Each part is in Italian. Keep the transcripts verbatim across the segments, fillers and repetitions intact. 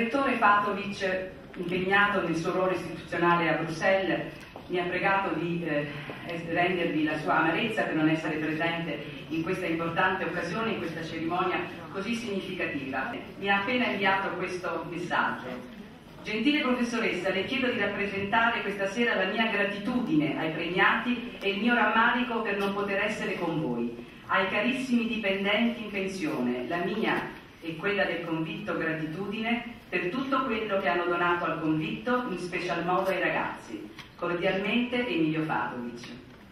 rettore Fatovic, impegnato nel suo ruolo istituzionale a Bruxelles, mi ha pregato di eh, rendervi la sua amarezza per non essere presente in questa importante occasione, in questa cerimonia così significativa. Mi ha appena inviato questo messaggio. Gentile professoressa, le chiedo di rappresentare questa sera la mia gratitudine ai premiati e il mio rammarico per non poter essere con voi. Ai carissimi dipendenti in pensione, la mia e quella del convitto gratitudine per tutto quello che hanno donato al convitto, in special modo ai ragazzi. Cordialmente Emilio Fatovic.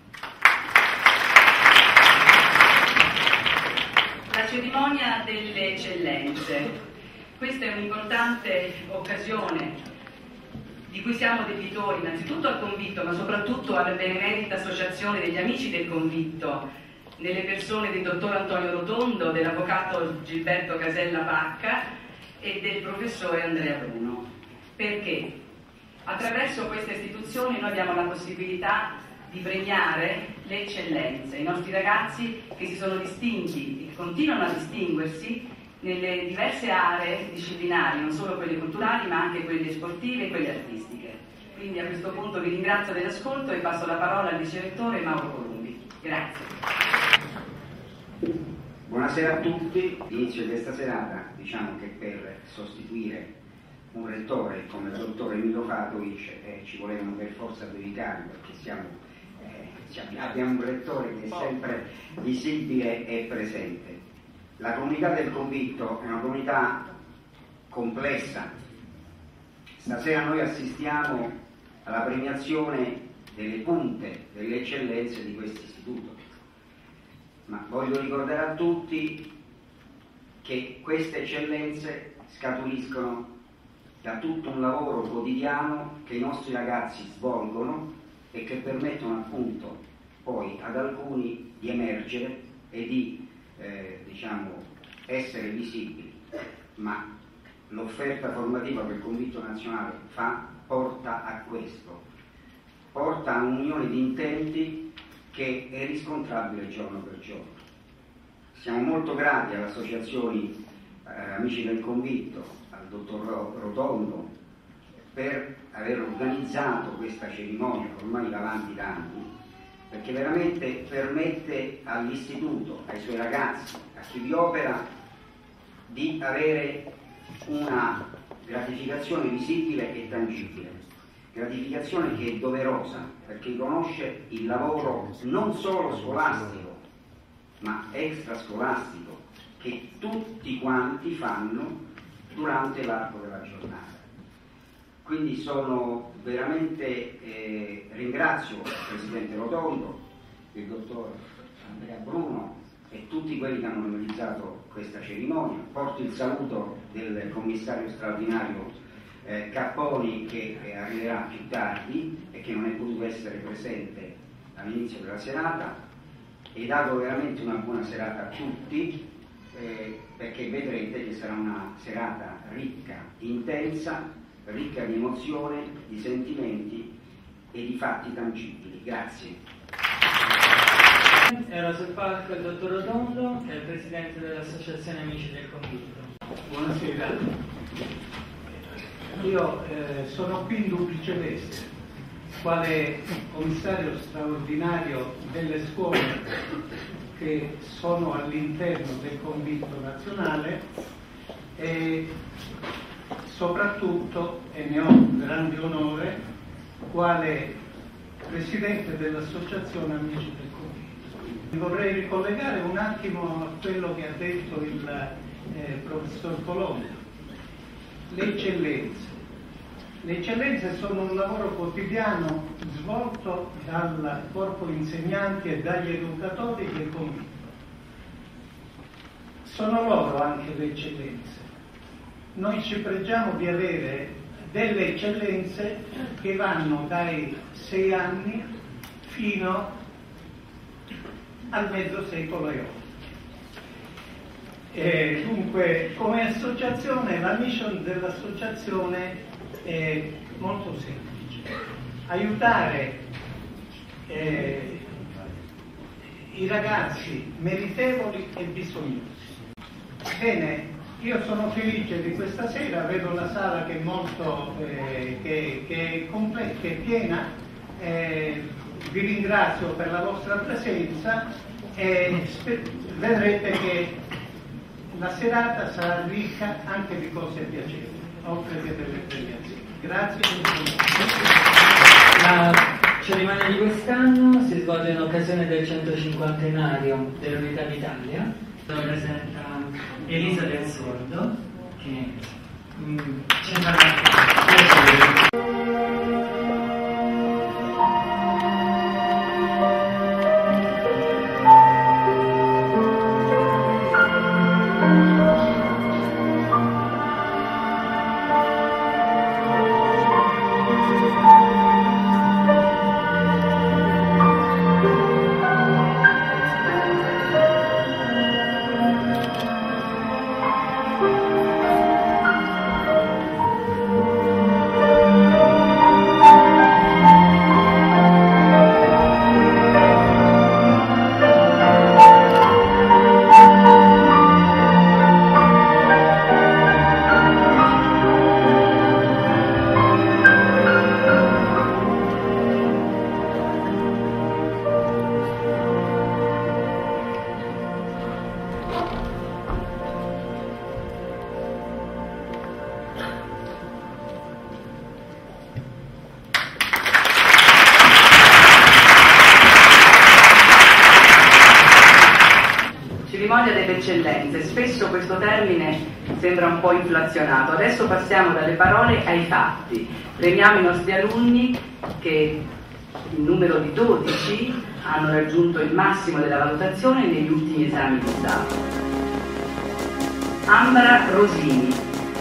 La cerimonia delle eccellenze. Questa è un'importante occasione di cui siamo debitori innanzitutto al convitto, ma soprattutto alla benemerita associazione degli amici del convitto, nelle persone del dottor Antonio Rotondo, dell'avvocato Gilberto Casella Pacca e del professore Andrea Bruno. Perché? Attraverso questa istituzione noi abbiamo la possibilità di premiare le eccellenze, i nostri ragazzi che si sono distinti e che continuano a distinguersi nelle diverse aree disciplinari, non solo quelle culturali ma anche quelle sportive e quelle artistiche. Quindi a questo punto vi ringrazio dell'ascolto e passo la parola al vicerettore Mauro Columbi. Grazie. Buonasera a tutti. L'inizio di questa serata, diciamo che per sostituire un rettore come il dottor Emilio Fatovic eh, ci volevano per forza dedicare, perché siamo, eh, abbiamo un rettore che è sempre visibile e presente. La comunità del convitto è una comunità complessa. Stasera noi assistiamo alla premiazione delle punte, delle eccellenze di questo istituto, ma voglio ricordare a tutti che queste eccellenze scaturiscono da tutto un lavoro quotidiano che i nostri ragazzi svolgono e che permettono appunto poi ad alcuni di emergere e di Eh, diciamo essere visibili, ma l'offerta formativa che il convitto nazionale fa porta a questo, porta a un'unione di intenti che è riscontrabile giorno per giorno. Siamo molto grati alle associazioni eh, Amici del Convitto, al dottor Rotondo per aver organizzato questa cerimonia ormai davanti da anni, perché veramente permette all'istituto, ai suoi ragazzi, a chi vi opera, di avere una gratificazione visibile e tangibile, gratificazione che è doverosa, perché riconosce il lavoro non solo scolastico, ma extrascolastico, che tutti quanti fanno durante l'arco della giornata. Quindi sono veramente, eh, ringrazio il Presidente Rotondo, il Dottor Andrea Bruno e tutti quelli che hanno organizzato questa cerimonia. Porto il saluto del commissario straordinario eh, Capponi che eh, arriverà più tardi e che non è potuto essere presente all'inizio della serata, e dato veramente una buona serata a tutti, eh, perché vedrete che sarà una serata ricca, intensa, ricca di emozione, di sentimenti e di fatti tangibili. Grazie. Era sul palco il dottor Rotondo, che è il presidente dell'Associazione Amici del Convitto. Buonasera. Io eh, sono qui in duplice veste, quale commissario straordinario delle scuole che sono all'interno del Convitto nazionale e soprattutto, e ne ho un grande onore, quale presidente dell'Associazione Amici del Convitto. Mi vorrei ricollegare un attimo a quello che ha detto il eh, professor Colombo. Le eccellenze. Le eccellenze sono un lavoro quotidiano svolto dal corpo insegnanti e dagli educatori del Convitto. Sono loro anche le eccellenze. Noi ci pregiamo di avere delle eccellenze che vanno dai sei anni fino al mezzo secolo e oltre. E dunque, come associazione, la mission dell'associazione è molto semplice: aiutare eh, i ragazzi meritevoli e bisognosi. Bene, io sono felice di questa sera, vedo la sala che è molto eh, che, che è completa, che è piena, eh, vi ringrazio per la vostra presenza e vedrete che la serata sarà ricca anche di cose piacevoli, oltre che delle premiazioni. Grazie. La cerimonia di quest'anno si svolge in occasione del centocinquantenario dell'Unità d'Italia. Presenta Elisa Del Sordo che mm, ci farà cerimonia delle eccellenze. Spesso questo termine sembra un po' inflazionato. Adesso passiamo dalle parole ai fatti. Premiamo i nostri alunni che in numero di dodici hanno raggiunto il massimo della valutazione negli ultimi esami di Stato. Ambra Rosini,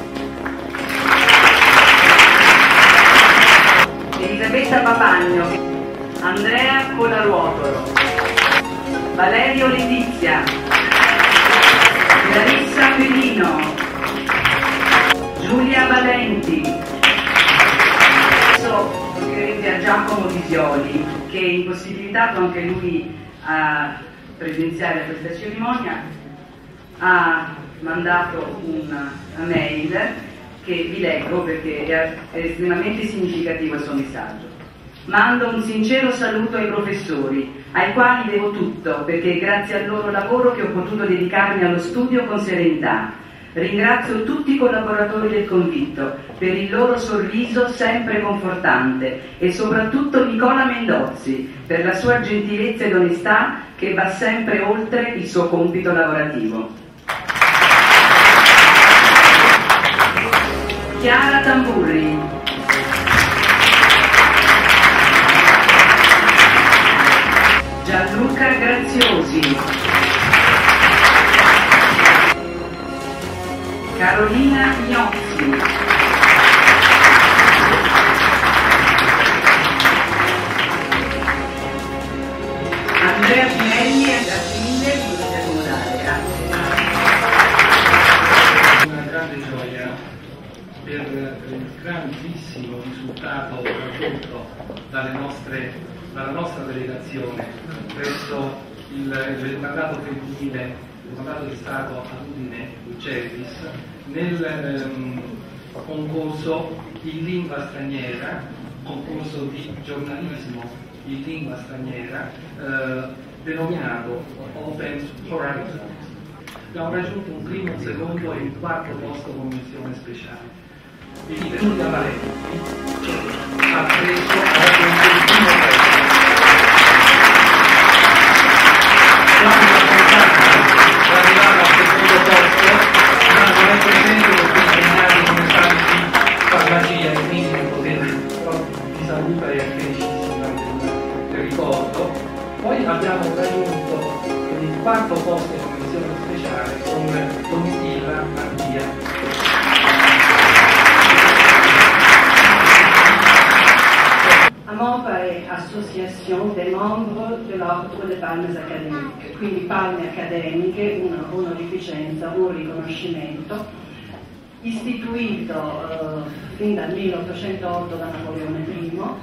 Elisabetta Papagno, Andrea Colaruotolo, Valerio Letizia, Larissa Pelino, Giulia Valenti. Adesso toccherebbe a Giacomo Visioli, che è impossibilitato anche lui a presenziare a questa cerimonia, ha mandato una mail che vi leggo perché è, è estremamente significativo il suo messaggio. Mando un sincero saluto ai professori, ai quali devo tutto, perché è grazie al loro lavoro che ho potuto dedicarmi allo studio con serenità. Ringrazio tutti i collaboratori del Convitto per il loro sorriso sempre confortante e soprattutto Nicola Mendozzi per la sua gentilezza ed onestà che va sempre oltre il suo compito lavorativo. Chiara Tamburri, Gianluca Graziosi, Carolina Gnozzi, Andrea Pinelli e Gattine, potete accomodare, grazie. Una grande gioia per il grandissimo risultato raggiunto dalle nostre, dalla nostra delegazione presso il, il mandato femminile, il mandato di Stato a Udine Uccellis nel ehm, concorso in lingua straniera, concorso di giornalismo in lingua straniera eh, denominato Open Horizons. Abbiamo raggiunto un primo, un secondo e un quarto posto con missione speciale. E lì Giulia Valenti ha preso raggiunto il primo posto. Quando ha pensato di arrivare al secondo posto, ma non è presente perché impegnati come esami di farmacia e quindi non potete, però vi saluta e è felicissima del ricordo. Poi abbiamo raggiunto il quarto posto in commissione speciale con Domitilla Mattia. AMOPA è Association des membres de l'Ordre des Palmes Académiques, quindi palme accademiche, una onorificenza, un riconoscimento, istituito eh, fin dal milleottocentotto da Napoleone primo.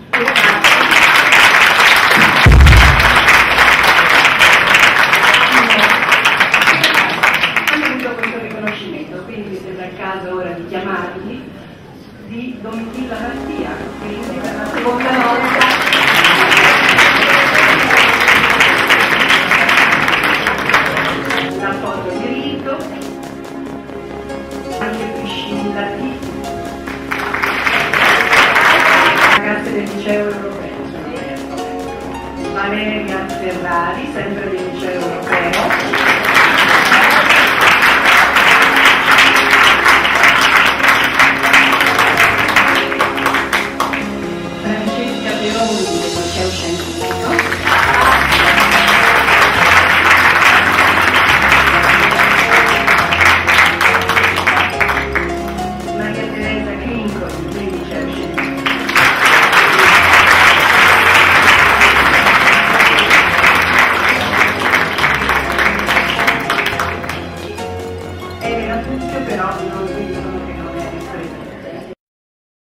Hanno avuto questo riconoscimento, quindi Valeria Ferrari, sempre del Liceo Europeo.